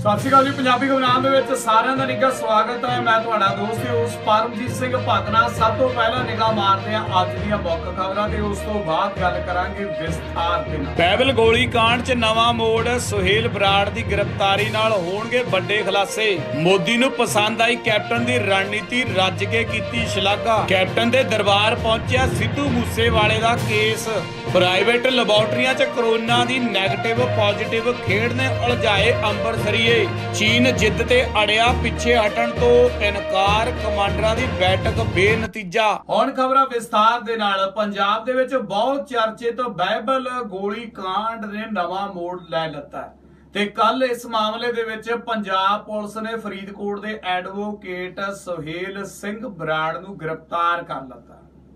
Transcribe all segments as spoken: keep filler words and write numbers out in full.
सत श्री अकाल जी। पंजाबी खबरां दे विच सारिआं दा निੱਘਾ स्वागत है। मैं तुहाडा दोस्त होस्ट परमजीत सिंह भगना। सब तो पहला निगाह मारते हैं अज दीआं मुੱਖ खबरां ते उस तो बाद गल करांगे विस्तार दे नाल। बाइबल गोली कांड च नवां मोड़, सुहेल बराड़ दी गिरफ्तारी नाल होणगे वड्डे खुलासे। मोदी नूं पसंद आई कैप्टन दी रणनीति, रज के कीती शलाघा। कैप्टन दे दरबार पहुंचिया सिद्धू मूसेवाले दा केस। प्राइवेट लैबोरेटरियां च कोरोना दी नैगेटिव पॉजिटिव खेड़ ने उलझाए अंबरसरीए। चीन जिद ते अड़िया, पिछे हटण तो इनकार। कमांडरां दी बैठक बेनतीजा। हुण खबरां विस्तार दे नाल। पंजाब दे विच बहुत चर्चित बाइबल गोली कांड ने नवां मोड़ लै लता है ते कल इस मामले दे विच पंजाब पुलिस ने फरीदकोट दे एडवोकेट सुहेल सिंह बराड़ नूं गिरफ्तार कर लता।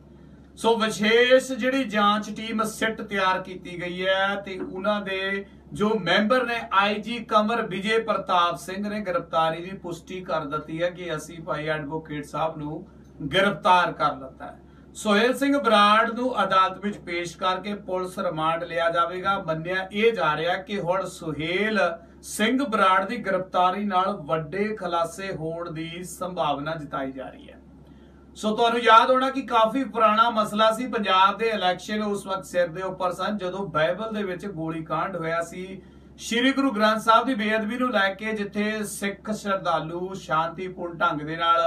सो विशेष जिहड़ी जांच टीम सिट तैयार की गई है ते उन्हां दे जो मैंबर ने आई जी कंवर विजय प्रताप सिंह ने गिरफ्तारी की पुष्टि कर दी है कि असी भाई एडवोकेट साहब नूं गिरफ्तार कर लता है। सुहेल सिंह बराड़ नूं अदालत विच पेश करके पुलिस रिमांड लिया जाएगा। मन्निया यह जा रहा कि हुण सुहेल सिंह बराड़ की गिरफ्तारी नाल वड्डे खुलासे होण दी संभावना जताई जा रही है। सो तुहानूं याद होना कि काफी पुराना मसला सी। पंजाब दे इलैक्शन उस वक्त सिर दे उपर सन जदों बाइबल दे विच गोली कांड होया सी। श्री गुरु ग्रंथ साहब की बेअदबी नूं लैके जिथे सिख श्रद्धालु शांतिपूर्ण ढंग दे नाल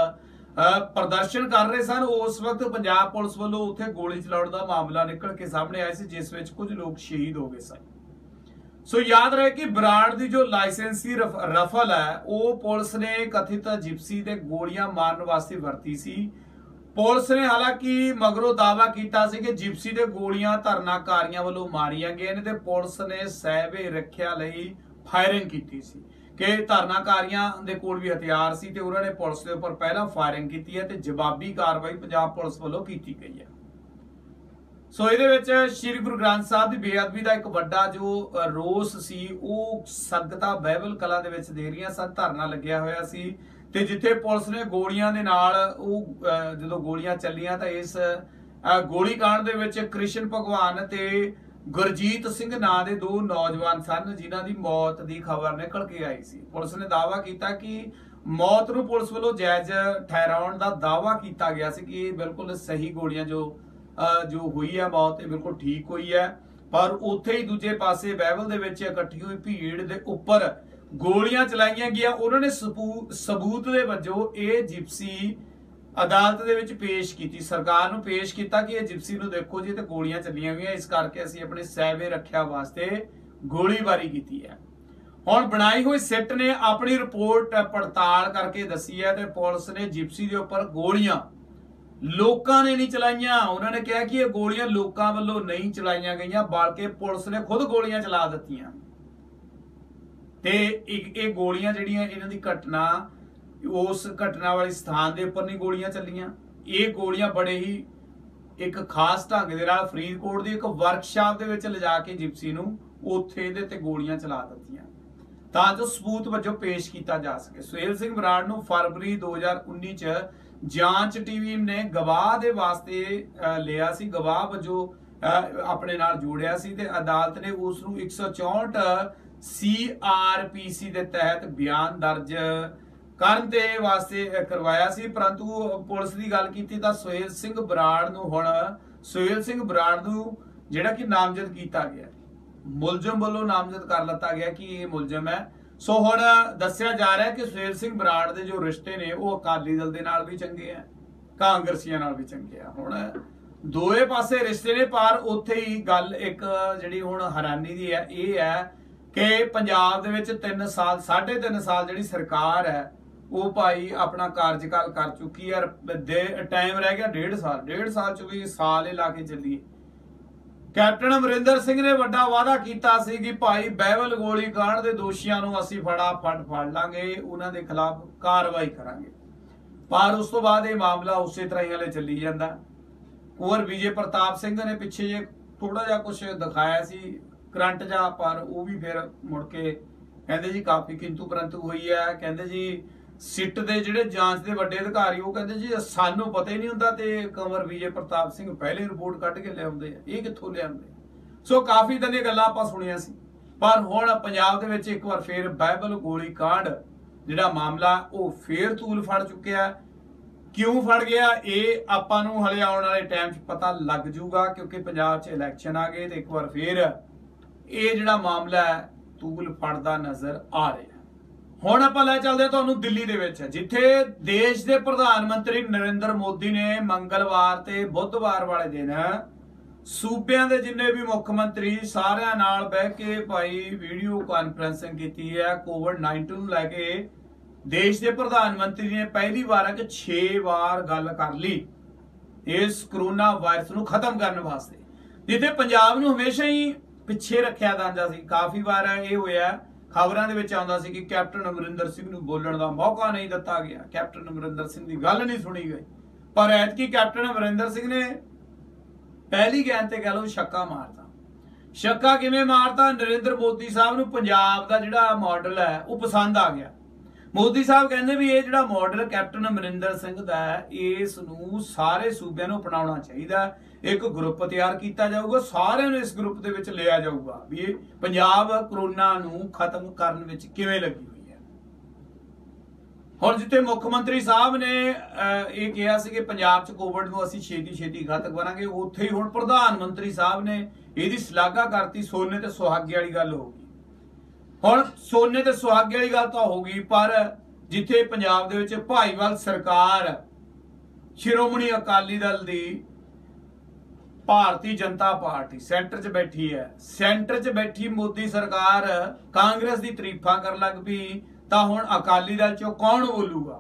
प्रदर्शन कर रहे सन, उस वक्त पंजाब पुलिस वालों उत्थे गोली चलाउण दा मामला निकल के सामने आया सी, जिस विच कुछ लोग शहीद हो गए सन। सो याद रहे कि बराड़ की जो लाइसेंसी रफ, रफल है वो पुलिस ने कथित जिप्सी ते गोलियां मारन वास्ते वरती सी। पुलिस ने हालांकि मगरों दावा किया कि जिप्सी दे गोलियां धरनाकारियों वालों मारिया गई ने ते पुलिस ने सहबे रखिया लई फायरिंग की सी कि धरनाकारियों दे कोल भी हथियार सी ते उन्होंने पुलिस के उपर पहला फायरिंग की है ते जवाबी कार्रवाई पंजाब पुलिस वालों की गई है। सो ये श्री गुरु ग्रंथ साहब की बेअदबी का एक बड़ा जो रोस सी वो संगतां बाइबल कला दे विच दे रहीआं सन। धरना लग्या होया सी ते जिथे पुलिस ने गोलियां दे नाल जो गोलियां चलियां तो इस गोली कांड दे विच कृष्ण भगवान ते गुरजीत सिंह नां दे दो नौजवान सन जिन्हां दी मौत की खबर निकल के आई सी। पुलिस ने दावा किया कि मौत नूं पुलिस वालों जायज ठहराउण दा दावा किया गया सी कि बिल्कुल सही गोलियां जो जो हुई है मौत बिल्कुल ठीक हुई है। पर उत्थे ही दूजे पासे बाइबल दे विच इकट्ठी हुई भीड़ दे उपर गोलियां चलाईयां गईयां। उन्होंने सबूत दे वजों ये जिप्सी अदालत दे विच पेश की, सरकार नूं पेश किया कि ये जिप्सी नूं देखो जी ते गोलियां चलियां गईयां, इस करके असीं अपने सहबे रखिया वास्ते गोलीबारी की है। हुण बनाई हुई सिट ने अपनी रिपोर्ट पड़ताल करके दसी है ते पुलिस ने जिप्सी दे उपर गोलियां लोकां ने नहीं चलाइयां। उन्होंने कहा कि ये गोलियां लोकां वालों नहीं चलाइयां गईयां बल्कि पुलिस ने खुद गोलियां चला दित्तियां ते एक गोलियां जिहड़ियां इन्हां दी घटना उस घटना वाले स्थान के उपर नहीं गोलियां चलियां। ये गोलियां बड़े ही एक खास ढंग दे नाल फरीदकोट की एक वर्कशाप दे विच लिजा के जिप्सी नूं उत्थे इहदे ते गोलियां चला दित्तियां तां जो सबूत वजों पेश किया जा सके। सुहेल सिंह बराड़ नूं फरवरी दो हज़ार उन्नीस च जांच टीम ने गवाह दे वास्ते लिया सी, गवाह वजों अपने नाल जोड़िया सी ते अदालत ने उस नूं एक सौ चौंठ सी आर पी सी के तहत बयान दर्ज करन दे वास्ते करवाया सी। परंतु पुलिस की गल कीती तां सुहेल सिंह बराड़ नूं हुण सुहेल सिंह बराड़ नूं जिहड़ा कि नामजद किया गया, मुलजम वालों नामजद कर लिता गया कि ये मुलजम है। सो हुण दस्सिया जा रहा है कि सुहेल सिंह बराड़ दे जो रिश्ते ने वो अकाली दल दे नाल भी चंगे हैं, कांग्रसियां नाल भी चंगे हैं। हुण दोए पासे रिश्ते ने, पर उत्थे ही गल एक जिहड़ी हुण हैरानी दी है ये है कि पंजाब दे विच तीन साल साढ़े तीन साल जिहड़ी सरकार है वो भाई अपना कार्यकाल कर चुकी है। टाइम रह गया डेढ़ साल डेढ़ साल च भी साल ही ला के चलिए। कैप्टन अमरिंदर सिंह ने वड्डा वादा किया सी कि भाई बाइबल गोली कांड के दोषियों नूं असीं फटाफट फड़ लांगे, उन्हां दे खिलाफ कार्रवाई करांगे। पर उस तो बाद ये मामला उस तरह ही हले चली जाता। कुंवर विजय प्रताप सिंह ने पिछे जे थोड़ा जा कुछ दिखाया सी करंट जा, पर वो भी फिर मुड़ के कहते जी काफी किंतु परंतु हुई है। कहते जी सिट दे जिहड़े जांच दे वड्डे अधिकारी वो कहते जी सानू पता ही नहीं हुंदा ते कंवर विजय प्रताप सिंह पहले रिपोर्ट कढ के लियाउंदे आ, ये कित्थों लियाउंदे। सो काफी इदां दी गल्लां आपां सुणियां सी। पर हुण पंजाब दे विच एक बार फिर बाइबल गोली कांड जिहड़ा मामला वो फिर तूल फड़ चुकिया। क्यों फड़ गया ये आपां नूं हले आउण वाले टाइम च पता लग जूगा, क्योंकि पंजाब च इलैक्शन आ गए तो एक बार फिर ये जिहड़ा मामला है तूल फड़दा नज़र आ रहा। हुण आपां लै चलदे हां तुहानूं दिल्ली दे विच, जिथे देश के प्रधानमंत्री नरेंद्र मोदी ने मंगलवार ते बुधवार वाले दिन सूबियां दे जिन्ने भी मुख मंत्री सारियां नाल बह के भाई वीडियो कॉन्फ्रेंसिंग की है। कोविड नाइनटीन नूं लैके देश के प्रधानमंत्री ने पहली बार कि छे बार गल कर ली इस करोना वायरस नूं खत्म करने वास्ते, जिथे पंजाब नूं हमेशा ही पिछे रखिया जांदा सी। काफ़ी बार ये होया खबरां दे विच आउंदा सी कि कैप्टन अमरिंदर सिंह नूं बोलण दा मौका नहीं दिता गया, कैप्टन अमरिंदर सिंह दी गल नहीं सुनी गई। पर ऐतकी कैप्टन अमरिंदर सिंह ने पहली गेंद ते कह लो छक्का मारता। छक्का किवें मारता? नरेंद्र मोदी साहब नूं पंजाब दा जिहड़ा मॉडल है वो पसंद आ गया। मोदी साहब कहंदे भी ये जिहड़ा मॉडल कैप्टन अमरिंदर सिंह दा है इस नूं सारे सूबिਆਂ नूं अपनाउणा चाहीदा। एक ग्रुप तैयार किया जाऊगा, सारिਆਂ नूं इस ग्रुप दे विच लिया जाऊगा भी ये पंजाब कोरोना नूं खत्म करन विच किवें लगी हुई है। हुण जिथे मुख मंत्री साहब ने ये कहा सी कि पंजाब च कोविड नूं असीं छेती छेती खत्म करांगे, उत्थे ही हुण प्रधानमंत्री साहब ने इहदी शलाघा करती। सोने ते सुहागे वाली गल हो गई। हुण सोने ते सुहागे वाली गल तां हो गई, पर जिथे पंजाब दे विच भाईवाल सरकार शिरोमणी अकाली दल दी भारतीय जनता पार्टी सेंटर च बैठी है, सेंटर च बैठी मोदी सरकार कांग्रेस की तारीफा कर लग पई, तां हुण अकाली दल चों कौन बोलूगा?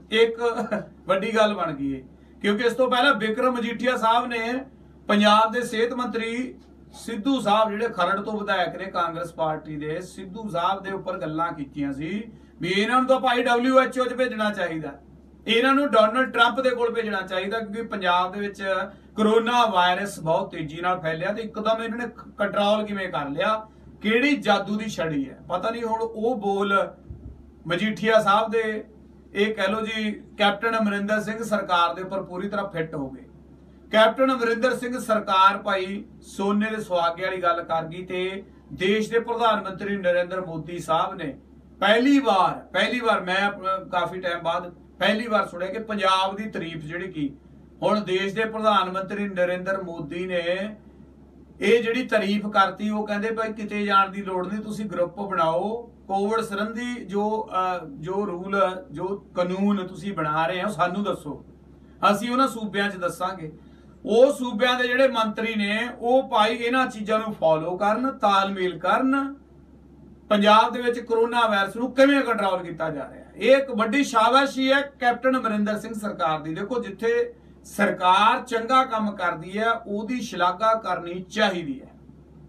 एक वड्डी गल बन गई है। क्योंकि इस तो पहला बिक्रम मजीठिया साहब ने पंजाब के सेहत मंत्री सिद्धू साहब जिहड़े खरड़ तो विधायक ने कांग्रेस पार्टी दे, सिद्धू साहब दे उपर गल्लां कीतियां सी भी इन्हां नूं तां भाई डब्ल्यू एच ओ च भेजना चाहिदा, इन्हां नूं डोनाल्ड ट्रंप दे कोल भेजना चाहिदा, क्योंकि पंजाब दे विच कोरोना वायरस बहुत तेजी नाल फैलिया ते एकदम इन्होंने कंट्रोल किवें कर लिया, किहड़ी जादू दी छड़ी है पता नहीं। हुण वो बोल मजीठिया साहब दे ये कह लो जी कैप्टन अमरिंदर सिंह सरकार दे उपर पूरी तरह फिट हो गए। कैप्टन अमरिंदर सिंह सरकार भाई सोने दे सुहागे वाली गल कर गई ते देश के प्रधानमंत्री नरेंद्र मोदी साहब ने पहली बार पहली बार मैं काफी टाइम बाद पहली बार सुनिया कि पंजाब की तारीफ जिहड़ी की हुण देश के प्रधानमंत्री नरेंद्र मोदी ने ये जिहड़ी तारीफ करती, वो कहंदे भाई किते जाण दी लोड़ नहीं, तुसीं ग्रुप बनाओ, कोविड संबंधी जो जो रूल जो कानून तुसीं बना रहे हो सानूं दसो, असीं उन्हां सूबिਆਂ 'ਚ दसांगे। ਉਹ सूबिਆਂ ਦੇ ਜਿਹੜੇ ਮੰਤਰੀ ਨੇ ਉਹ ਭਾਈ ਇਹਨਾਂ ਚੀਜ਼ਾਂ ਨੂੰ ਫੋਲੋ ਕਰਨ, ਤਾਲਮੇਲ ਕਰਨ, ਪੰਜਾਬ ਦੇ ਵਿੱਚ ਕੋਰੋਨਾ ਵਾਇਰਸ ਨੂੰ ਕਿਵੇਂ ਕੰਟਰੋਲ ਕੀਤਾ ਜਾ ਰਿਹਾ। ਇਹ ਇੱਕ ਵੱਡੀ ਸ਼ਾਬਾਸ਼ੀ ਹੈ ਕੈਪਟਨ ਅਮਰਿੰਦਰ ਸਿੰਘ ਸਰਕਾਰ ਦੀ। ਦੇਖੋ ਜਿੱਥੇ ਸਰਕਾਰ ਚੰਗਾ ਕੰਮ ਕਰਦੀ ਹੈ ਉਹਦੀ ਸ਼ਲਾਘਾ ਕਰਨੀ ਚਾਹੀਦੀ ਹੈ।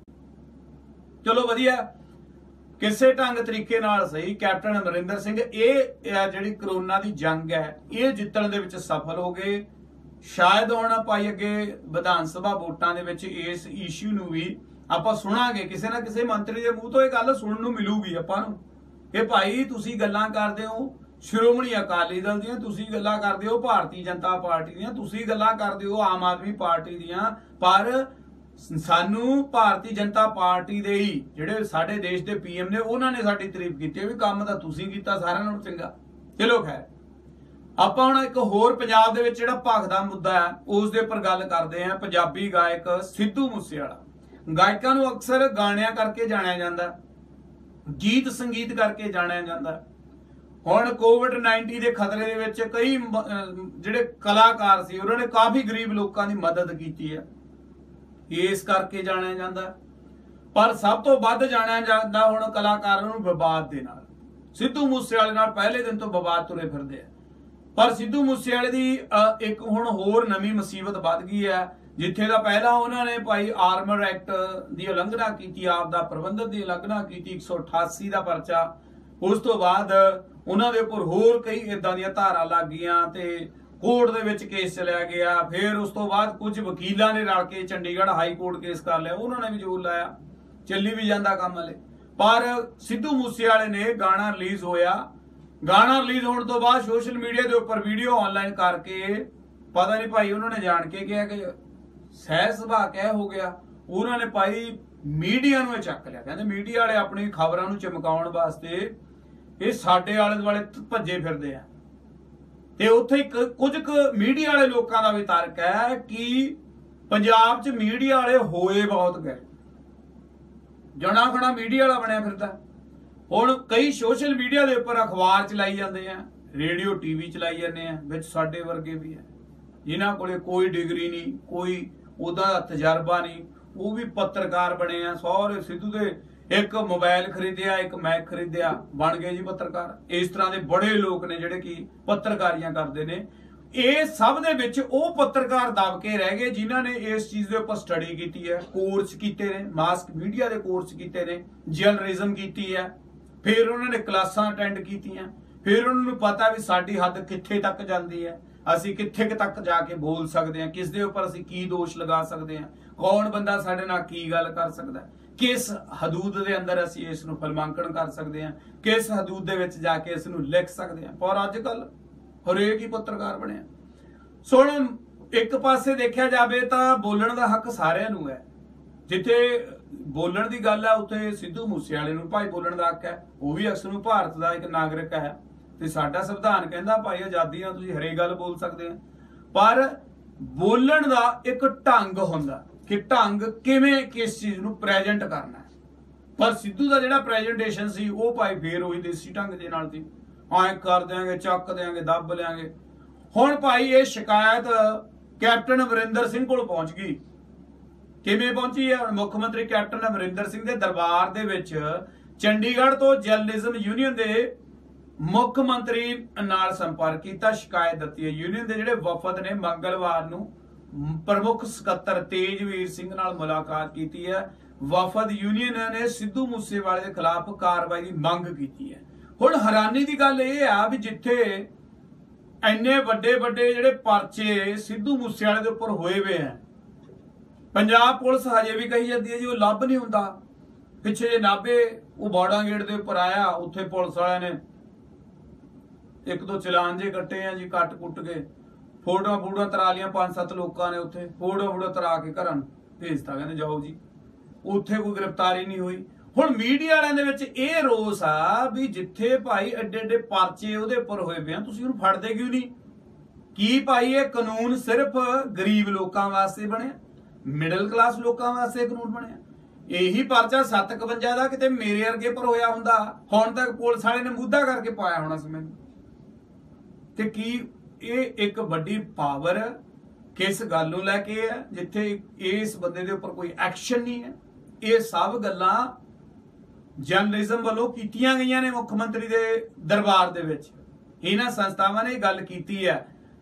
ਚਲੋ ਵਧੀਆ ਕਿਸੇ ਢੰਗ ਤਰੀਕੇ ਨਾਲ ਸਹੀ ਕੈਪਟਨ ਅਮਰਿੰਦਰ ਸਿੰਘ ਇਹ ਜਿਹੜੀ ਕੋਰੋਨਾ ਦੀ ਜੰਗ ਹੈ ਇਹ ਜਿੱਤਣ ਦੇ ਵਿੱਚ ਸਫਲ ਹੋ ਗਏ। शायद हुण भाई अगे विधान सभा वोटां दे विच इस इशू नूं भी आपां सुणांगे, किसी ना किसी मंत्री दे मूंह तो यह गल सुणन नूं मिलूगी आपां नूं कि भाई तुसीं गल्लां करदे हो श्रोमणी अकाली दल दीयां, तुसीं गल्लां करदे हो भारतीय जनता पार्टी दीयां, तुसीं गल्लां करदे हो आम आदमी पार्टी दीयां, पर सानूं भारतीय जनता पार्टी दे ही जिहड़े साडे देश दे पी एम ने उन्हां ने साडी तारीफ कीती भी काम तां तुसीं कीता सारिआं नालों चंगा। चलो खैर ਆਪਾਂ ਹੁਣ ਇੱਕ ਹੋਰ ਪੰਜਾਬ ਦੇ ਵਿੱਚ ਜਿਹੜਾ ਭਖਦਾ ਮੁੱਦਾ ਹੈ ਉਸ ਦੇ ਉੱਪਰ ਗੱਲ ਕਰਦੇ ਹਾਂ। ਪੰਜਾਬੀ ਗਾਇਕ ਸਿੱਧੂ ਮੂਸੇਵਾਲਾ, ਗਾਇਕਾਂ ਨੂੰ ਅਕਸਰ ਗਾਣਿਆਂ ਕਰਕੇ ਜਾਣਿਆ ਜਾਂਦਾ, ਗੀਤ ਸੰਗੀਤ ਕਰਕੇ ਜਾਣਿਆ ਜਾਂਦਾ। ਹੁਣ ਕੋਵਿਡ ਨਾਈਨਟੀਨ ਦੇ ਖਤਰੇ ਦੇ ਵਿੱਚ ਕਈ ਜਿਹੜੇ ਕਲਾਕਾਰ ਸੀ ਉਹਨਾਂ ਨੇ ਕਾਫੀ ਗਰੀਬ ਲੋਕਾਂ ਦੀ ਮਦਦ ਕੀਤੀ ਹੈ, ਇਸ ਕਰਕੇ ਜਾਣਿਆ ਜਾਂਦਾ। ਪਰ ਸਭ ਤੋਂ ਵੱਧ ਜਾਣਿਆ ਜਾਂਦਾ ਹੁਣ ਕਲਾਕਾਰਾਂ ਨੂੰ ਵਿਵਾਦ ਦੇ ਨਾਲ। ਸਿੱਧੂ ਮੂਸੇਵਾਲੇ ਨਾਲ ਪਹਿਲੇ ਦਿਨ ਤੋਂ ਵਿਵਾਦ ਤੁਰੇ ਫਿਰਦੇ ਆ, पर सिद्धू मूसेवाले दी एक हुण होर नवीं मुसीबत वध गई है, जिथे दा पहला उन्होंने भाई आर्मर एक्ट की उलंघना की, आप दा प्रबंधक की उलंघना की, एक सौ अठासी का परचा, उस तो बाद उन्होंने उपर होर कई इदां दी धारा लग गईयां ते कोर्ट दे विच केस चलिया गया। फिर उस तो बाद कुछ वकीलों ने रल के चंडीगढ़ हाई कोर्ट केस कर लिया, उन्होंने भी जोर लाया, चली भी जाता काम हले। पर सिद्धू मूसेवाले ने गाना रिलीज होया, गाना रिलीज होने तो बाद सोशल मीडिया के उपर वीडियो ऑनलाइन करके पता नहीं भाई उन्होंने जान के कहा कि सह सुभा कह हो गया, उन्होंने भाई मीडिया नूं चक लिया। कहते मीडिया वाले अपनी खबरां नूं चमकाउण वास्ते ये साडे आले दुआले भज्जे फिरदे आ। ते उत्थे एक कुछ क मीडिया वाले लोकां दा भी तर्क है कि पंजाब च मीडिया वाले होए बहुत गए, जना खना मीडिया वाला बनया फिरदा। हुण कई सोशल मीडिया दे उपर अखबार चलाई जांदे आ, रेडियो टीवी चलाई जाने आ, विच साडे वर्गे भी है जिन्हां कोले कोई डिग्री नहीं, कोई उहदा तजर्बा नहीं, वो भी पत्रकार बने आ। सारे सिद्धू दे एक मोबाइल खरीदिया, एक मैक खरीदिया, बन गए जी पत्रकार। इस तरह के बड़े लोग ने जिहड़े कि पत्रकारियां करते हैं। ये सब दे विच वो पत्रकार दब के रह गए जिन्हां ने इस चीज़ के उपर स्टडी की है, कोर्स किए ने, मास मीडिया के कोर्स किए ने, जर्नलिज्म की है, फिर उन्होंने क्लासां अटेंड कीतियां, फिर उन्होंने पता भी साडी हद कित्थे तक जाती है, असीं कित्थे तक जाके बोल सकते हैं, किस दे उपर असीं की दोष लगा सकते हैं, कौन बंदा साडे नाल की गल कर सकता है, किस हदूद के अंदर असीं इस नूं फिल्मांकन कर सकते हैं, किस हदूद दे विच जाके इस नूं लिख सकते हैं। पर अजकल हरेक ही पत्रकार बने। सो हुण एक पासे देखा जाए तो बोलण का हक सारिआं नूं है, जिथे बोलण की गल है उत्थे सिद्धू मूसेवाले नूं भाई बोलण का हक है, वो भी अक्सर नूं भारत का एक नागरिक है। ते साडा संविधान कहंदा भाई आज़ादी नाल तुसीं हरेक गल बोल सकते हैं, पर बोलण का एक ढंग हुंदा कि ढंग किवें किस चीज़ नूं प्रेजेंट करना है। पर सिद्धू का जिहड़ा प्रेजेंटेशन सी वो भाई फिर वही देसी ढंग दे नाल सी, आए कर देंगे, चक देंगे, दब लेंगे। हुण भाई ये शिकायत कैप्टन अमरिंदर सिंह कोल पहुंच गई। किवें पहुंची है? मुख मंत्री कैप्टन अमरिंदर सिंह के दरबार दे विच चंडीगढ़ तो जर्नलिज्म यूनियन के मुख मंत्री नाल संपर्क किया, शिकायत दी है। यूनियन के जिहड़े वफद ने मंगलवार नूं प्रमुख सकत्तर तेजवीर सिंह नाल मुलाकात की है। वफद यूनियन ने सिद्धू मूसेवाले के खिलाफ कार्रवाई की मंग की है। हुण हैरानी की गल यह है भी जिथे इन्ने वड्डे वड्डे जिहड़े परचे सिद्धू मूसेवाले दे उपर होए हुए हैं, पंजाब पुलिस हजे भी कही जाती है जी वो लभ नहीं हुंदा। पिछे जे नाभे वो बॉर्डर गेट के उपर आया, उत्थे पुलिस वाले ने एक दो चलान जे कट्टे हैं जी, कट कुट के फोटो फूटो तरा लिया, पांच सत्त लोगों ने उत्थे फोटो फूटो तरा के घर भेजता, कहते जाओ जी। उत्थे कोई गिरफ्तारी नहीं हुई। हुण मीडिया वालियां दे विच इह रोस आ भी जिथे भाई एडे एडे परचे उहदे उपर होए पे, तुसीं उहनूं फड़दे क्यों नहीं? की भाई ये कानून सिर्फ गरीब लोगों वास्ते बने, मिडल क्लास लोगों वास्ते कानून बने? यही परचा सत्त इकवंजा का किते मेरे वर्गे पर होया हुंदा, हुण तक पुलिस वाले ने मुद्दा करके पाया होना सी मैनूं। ते की ये एक वड्डी पावर किस गल नूं लैके है जिथे इस बंदे दे उपर कोई एक्शन नहीं है? ये सब गल्लां जर्नलिज्म वालों कीतियां गईयां ने मुख मंत्री दे दरबार दे विच। इन्हां संस्थावां ने गल कीती है।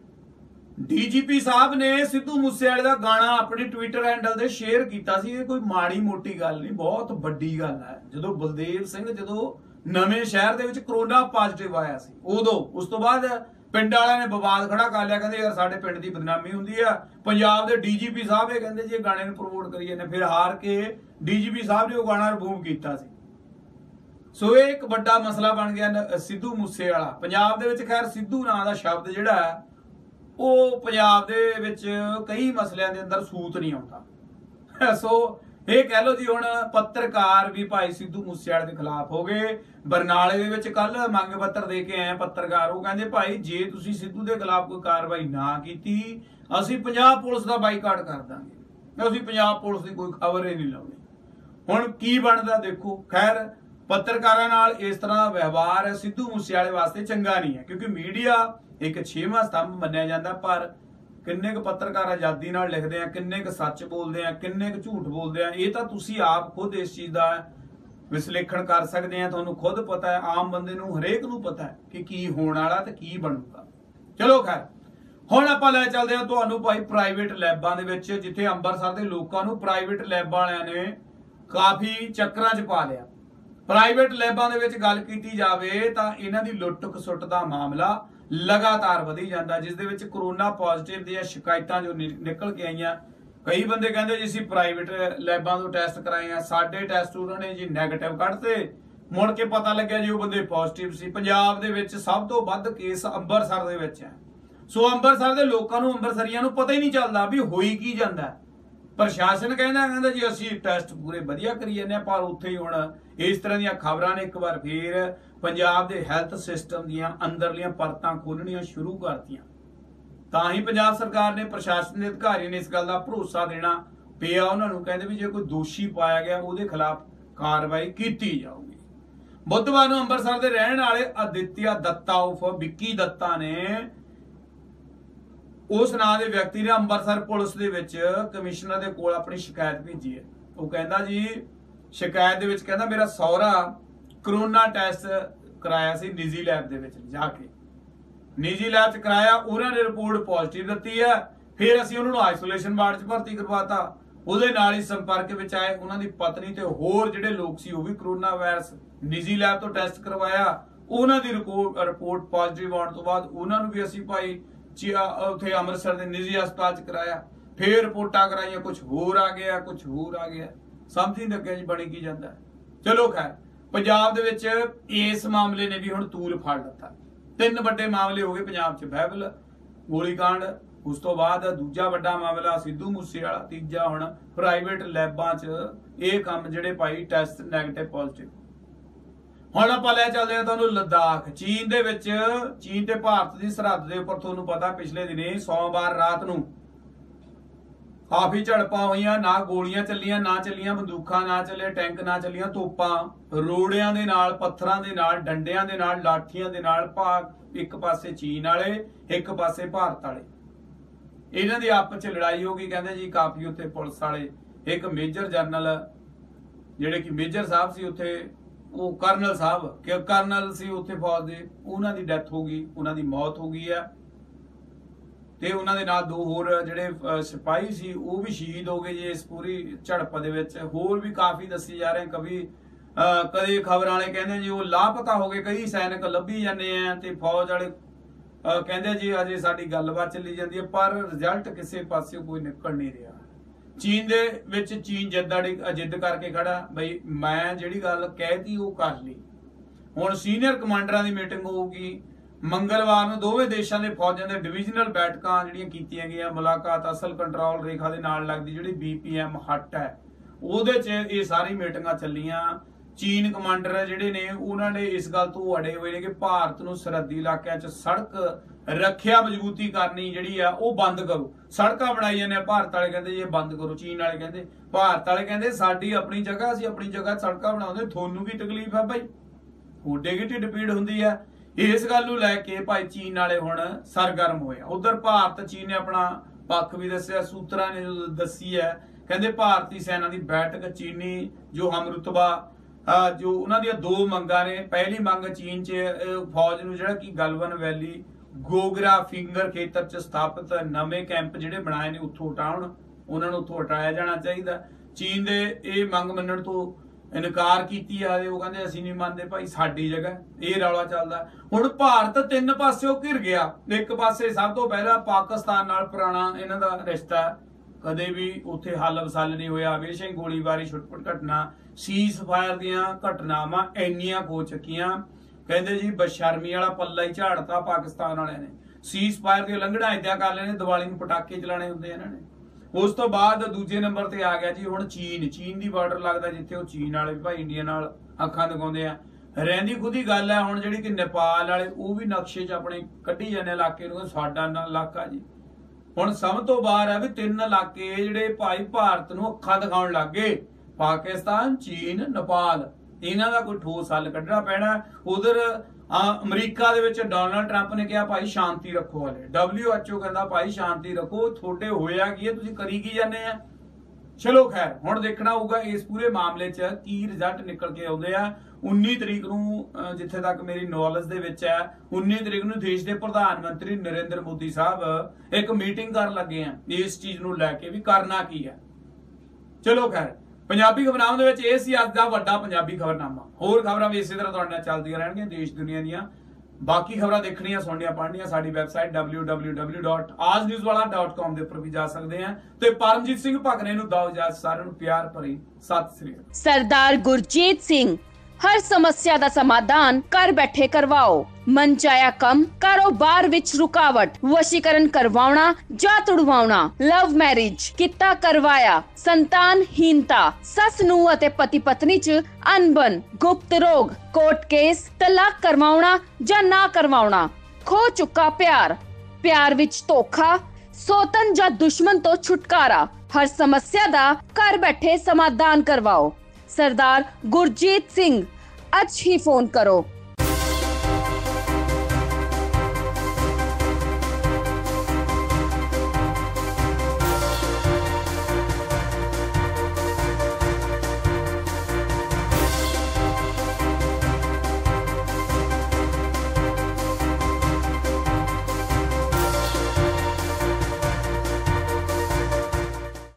डीजीपी साहब ने सिद्धू मूसेवाले का गाना अपनी ट्विटर हैंडल से शेयर किया सी। कोई माड़ी मोटी गल नहीं, बहुत वड्डी गल है। जो बलदेव सिंह जो नवे शहर दे विच कोरोना पॉजिटिव आया सी उदों, उस तो बाद पिंड वालियां ने बवाद खड़ा कर लिया, कहते यार साडे पिंड की बदनामी हुंदी है। पंजाब के डीजीपी साहब ये कहते जी गाने प्रमोट करिए ने, फिर हार के डीजीपी साहब ने वो गाना रिमूव किया सी। सो ये एक बड़ा मसला बन गया सिद्धू मूसेवाला। पंजाब दे विच खैर सिद्धू नाम का शब्द जिहड़ा है वो पंजाब दे विच कई मसलियां दे अंदर सूत नहीं आउंदा। सो ये कह लो जी हुण पत्रकार भी भाई सिद्धू मूसेवाले के खिलाफ हो गए। बरनाले दे विच कल मंग पत्र दे के आए पत्रकार, वो कहंदे भाई जे तुसीं सिद्धू दे खिलाफ कोई कार्रवाई ना कीती असीं पंजाब पुलिस दा बाईकाट कर दांगे, असीं पंजाब पुलिस दी कोई खबर ही नहीं लाउणी। हुण की बनदा देखो। खैर पत्रकारां नाल इस तरह दा व्यवहार सिद्धू मूसेवाले वास्ते चंगा नहीं है, क्योंकि मीडिया एक छेवां स्तंभ मन्निया जाता। पर किन्ने क पत्रकार आजादी नाल लिखते हैं, किन्ने क सच बोलते हैं, किन्ने क झूठ बोलते हैं, ये तो तुसीं आप खुद इस चीज़ का विश्लेषण कर सकते हैं। तुहानूं खुद पता है, आम बंदे नूं हरेक नूं पता है कि की होने वाला ते की बनूगा। चलो खैर हुण आपां लै चलदे हां तुहानूं भाई प्राइवेट लैबां दे विच, जिथे अंबरसर दे लोकां नूं प्राइवेट लैब वालियां ने काफ़ी चक्करां च पा लिया। प्राइवेट लैबां दे विच गल कीती जावे तां इन्हां दी लुੱਟ खसुੱਟ दा मामला लगातार वधी जाता, जिस दे विच कोरोना पॉजिटिव दी शिकायतां जो निकल के आईयां। कई बंदे कहंदे जी असीं प्राइवेट लैबां तो टैसट कराए हैं, साडे टैसट उन्होंने जी नैगेटिव कढते, मुड़ के पता लग्या जी वो बंदे पॉजिटिव सी। पंजाब दे विच सब तो वध केस अंबरसर दे विच है। सो अंबरसर दे लोकां नूं, अंबरसरियां नूं पता ही नहीं चलदा भी होई की जांदा। प्रशासन कहना कहता जी असी टैसट पूरे वधिया करी जाने, पर उत्थे ही हुण इस तरह दी खबरां ने एक बार फिर पंजाब दे हैल्थ सिस्टम दीयां अंदरलियां परतां खोलणियां शुरू करतीआं। तां ही पंजाब सरकार ने प्रशासन के अधिकारी ने इस गल का भरोसा देना पिया उन्हां नूं, कहंदे भी जे कोई दोषी पाया गया उहदे खिलाफ कार्रवाई की जाऊगी। बुधवार नूं अंमृतसर के रहने वाले आदित्य दत्ता उफ विक्की दत्ता ने उस नां दे व्यक्ति ने अंमृतसर पुलिस दे विच कमिश्नर दे कोल अपनी शिकायत भेजी है। वो कहंदा जी शिकायत दे विच कहंदा मेरा सौहरा करोना टैसट कराया सी निजी लैब दे विच जाके, निजी लैब च कराया, उन्होंने रिपोर्ट पॉजिटिव दी है, फिर असीं उन्होंने आइसोलेशन वार्ड च भर्ती करवाता। उहदे नाल ही संपर्क विच आए उन्हां दी पत्नी ते होर जिहड़े लोग सी, वो भी करोना वायरस निजी लैब तो टैसट करवाया, उन्हां दी रिपोर्ट रिपोर्ट पॉजिटिव आउण तो बाद उन्हां नूं भी असीं भाई उत्थे अमृतसर के निजी हस्पताल च कराया, फिर रिपोर्टां कराइयां, कुछ होर आ गया कुछ होर आ गया, समझ नहीं लग्या जी बनी की जांदा। चलो खैर पंजाब दे विच इस मामले ने भी हुण तूल फड़ लिता। तीन वड्डे मामले हो गए पंजाब च, बहबल गोलीकांड, उस तो बाद दूजा वड्डा मामला सिद्धू मूसेवाला, तीजा हुण प्राइवेट लैबां च ये काम जिहड़े भाई टैसट नैगेटिव पॉजिटिव। हुण आपां लै चलदे हां तुहानूं लद्दाख। चीन दे विच चीन ते भारत दी सरहद दे उपर तुहानूं पता पिछले दिने सोमवार रात नूं काफी झड़पां होईयां, ना गोलियां चलियां ना चलियां बंदूकां ना चले टैंक ना चलियां तोपां रोड़ियां दे नाल पत्थरां दे नाल डंडियां दे नाल लाठियां दे नाल भाग एक पासे चीन वाले एक पासे भारत वाले, इन्हां दी आपस च लड़ाई हो गई। कहंदे जी काफी उत्थे पुलिस वाले एक मेजर जनरल जिहड़े कि मेजर साहब सी उत्थे वो करनल साहब कि करनल सी उत्थे फौज दे, उन्हां दी डैथ हो गई, उन्हां दी मौत हो गई है ते उन्हां दे नाल दो होर जिहड़े सिपाही सी वो भी शहीद हो गए जी इस पूरी झड़प दे विच। होर भी काफी दसी जा रहे हैं, कभी कदे खबर वाले कहंदे जी वो लापता हो गए, कई सैनिक लभी जाने हैं ते फौज वाले कहंदे जी अजे साडी गलबात चली जाती है, पर रिजल्ट किसी पासे कोई निकल नहीं रहा। चीन दे विच चीन जिद्दाड़ी जिद करके खड़ा बई मैं जिहड़ी गल कहती वो कर ली। हुण सीनियर कमांडरां दी मीटिंग होगी मंगलवार नूं, दोवें देशां दे फौजां दे डिविजनल बैठकां जिहड़ियां कीतीआं गईआं, मुलाकात असल कंट्रोल रेखा दे नाल लगदी जिहड़ी बी पी एम हट है ਉਹਦੇ च ये सारी मीटिंगां ਚੱਲੀਆਂ। चीन कमांडर ਜਿਹੜੇ ਨੇ ਉਹਨਾਂ ਨੇ ਇਸ ਗੱਲ ਤੋਂ ਅੜੇ ਹੋਏ ਨੇ ਕਿ ਭਾਰਤ ਨੂੰ ਸਰਹੱਦੀ ਇਲਾਕਿਆਂ 'ਚ ਸੜਕ ਰੱਖਿਆ ਮਜ਼ਬੂਤੀ ਕਰਨੀ ਜਿਹੜੀ ਆ ਉਹ ਬੰਦ ਕਰੋ। ਸੜਕਾਂ ਬਣਾਈ ਜਾਂਦੇ ਆ, ਭਾਰਤ ਵਾਲੇ ਕਹਿੰਦੇ ਇਹ ਬੰਦ ਕਰੋ, ਚੀਨ ਵਾਲੇ ਕਹਿੰਦੇ, ਭਾਰਤ ਵਾਲੇ ਕਹਿੰਦੇ ਸਾਡੀ ਆਪਣੀ ਜਗ੍ਹਾ ਅਸੀਂ ਆਪਣੀ ਜਗ੍ਹਾ ਸੜਕਾਂ ਬਣਾਉਂਦੇ, ਤੁਹਾਨੂੰ ਕੀ ਤਕਲੀਫ ਆ ਭਾਈ, ਤੁਹਾਡੇ ਕੀ ਢਿੱਡ ਪੀੜ ਹੁੰਦੀ ਆ। ਇਸ ਗੱਲ ਨੂੰ ਲੈ ਕੇ ਭਾਈ ਚੀਨ ਵਾਲੇ ਹੁਣ ਸਰਗਰਮ ਹੋਏ ਆ। ਉਧਰ ਭਾਰਤ ਚੀਨ ਨੇ ਆਪਣਾ ਪੱਖ ਵੀ ਦੱਸਿਆ, ਸੂਤਰਾਂ ਨੇ ਦੱਸੀ ਹੈ, ਕਹਿੰਦੇ ਭਾਰਤੀ ਸੈਨਾ ਦੀ ਬੈਠਕ ਚੀਨੀ ਜੋ ਹਮਰੁਤਬਾ जो उन्होंने दो मंगा ने। पहली मंग चीन च फौज नूं जिहड़ा कि गलवन वैली गोगरा फिंगर खेतर च स्थापित नवे कैंप जिहड़े बनाए ने उत्थों हटाउण, उन्हां नूं उत्थों हटाया जाना चाहिए। चीन दे ये मंग मनण तो इनकार कीती है, वो कहंदे असीं नहीं मनदे भाई साडी जगह, ये रौला चलदा। हुण भारत तीन पासिओं घिर गया। एक पासे सब तो पहला पाकिस्तान नाल पुराना इन्हां दा रिश्ता, कदे भी उत्थे हल वसल नहीं होया, हमेशा ही गोलीबारी छुटपुट घटना, सीज फायर दियां घटनावां इंनियां हो चुकियां। कहंदे जी बशर्मी वाला पल्ला ही झाड़ता पाकिस्तान वाले ने, सीज फायर दी उलंघना इदां कर लेने, दिवाली नूं पटाके चलाने हुंदे इन्हां ने। उस तो बाद दूजे नंबर ते आ गया जी हुण चीन। चीन दी बार्डर लगदा जिथे वो चीन वाले भाई इंडिया नाल अखां दिखाउंदे आ। रहिंदी खुदी गल है हुण जिहड़ी कि नेपाल वाले वो भी नक्शे च अपने कड्ढी जाने इलाके नूं, साडा ना इलाका जी। हुण सब तो बाहर है भी तीन इलाके जिहड़े भाई भारत नूं अखां दिखाउण लग गए, पाकिस्तान चीन नेपाल, इन्हां दा कोई ठोस हल कड्ढना पैना। उधर अमरीका दे विच डोनाल्ड ट्रंप ने कहा भाई शांति रखो, वाले डब्ल्यू एच ओ कहंदा भाई शांति रखो, थोड़े होया की है तुसीं करी की जाने आ। चलो खैर हुण देखना होगा इस पूरे मामले च की रिजल्ट निकल के आउंदे आ। उन्नी तरीक नूं जिथे तक मेरी नॉलेज दे विच है, उन्नी तरीक नूं देश के प्रधानमंत्री नरेंद्र मोदी साहब एक मीटिंग कर लगे हैं इस चीज नूं लैके भी करना की है। चलो खैर पंजाबी खबरनामे दे विच इह सी अज दा वड्डा पंजाबी खबरनामा। होर खबरां भी इसी तरह तुहाडे नाल चलदियां रहणगीਆਂ देश दुनिया दीयां। बाकी खबरां देखणियां सुणनियां पढ़नियां साडी website W W W dot Aaj news वाला डॉट कॉम दे उपर भी जा सकते हैं। ते परमजीत सिंह भगने नूं दो इजाजत, सारिआं नूं प्यार भरी सत श्री अकाल। सरदार गुरजीत सिंह हर समस्या दा समाधान घर बैठे करवाओ। ਮਨਚਾਇਆ ਕੰਮ, ਕਾਰੋਬਾਰ ਵਿੱਚ ਰੁਕਾਵਟ, ਵਸ਼ੀਕਰਨ ਕਰਵਾਉਣਾ ਜਾਂ ਤੁੜਵਾਉਣਾ, ਲਵ ਮੈਰਿਜ, ਕਿੱਤਾ ਕਰਵਾਇਆ, ਸੰਤਾਨਹੀਨਤਾ, ਸੱਸ ਨੂੰ ਅਤੇ ਪਤੀ ਪਤਨੀ ਚ ਅਣਬਣ, ਗੁਪਤ ਰੋਗ, ਕੋਰਟ ਕੇਸ, ਤਲਾਕ ਕਰਵਾਉਣਾ ਜਾਂ ਨਾ ਕਰਵਾਉਣਾ, ਖੋ ਚੁੱਕਾ ਪਿਆਰ, ਪਿਆਰ ਵਿੱਚ ਧੋਖਾ, ਸੋਤਨ ਜਾਂ ਦੁਸ਼ਮਣ ਤੋਂ ਛੁਟਕਾਰਾ। ਹਰ ਸਮੱਸਿਆ ਦਾ ਘਰ ਬੈਠੇ ਸਮਾਧਾਨ ਕਰਵਾਓ। ਸਰਦਾਰ ਗੁਰਜੀਤ ਸਿੰਘ, ਅੱਜ ਹੀ ਫੋਨ ਕਰੋ।